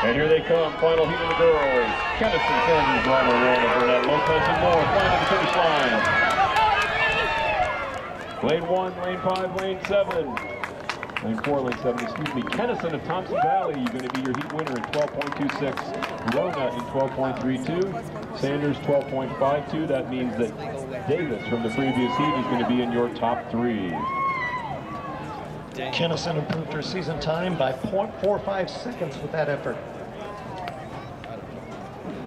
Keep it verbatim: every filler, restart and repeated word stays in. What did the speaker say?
And here they come, final heat of the girls. Kennison, Sanders, Rama, Rona, Burnett, Lopez, and Moore flying to the finish line. Lane one, lane five, lane seven. Lane four, lane seven, excuse me. Kennison of Thompson Valley, you're going to be your heat winner in twelve point two six. Rona in twelve point three two. Sanders twelve point five two. That means that Davis from the previous heat is going to be in your top three. Kennison improved her season time by point four five seconds with that effort.